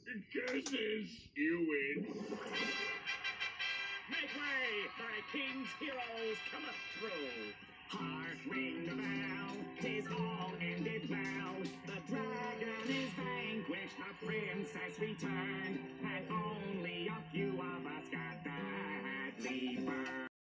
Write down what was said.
Curses! You win. Make way! Thy king's heroes cometh through. Hark, ring the bell, 'tis all ended well. The dragon is vanquished, the princess returned, and only a few of us got that lever.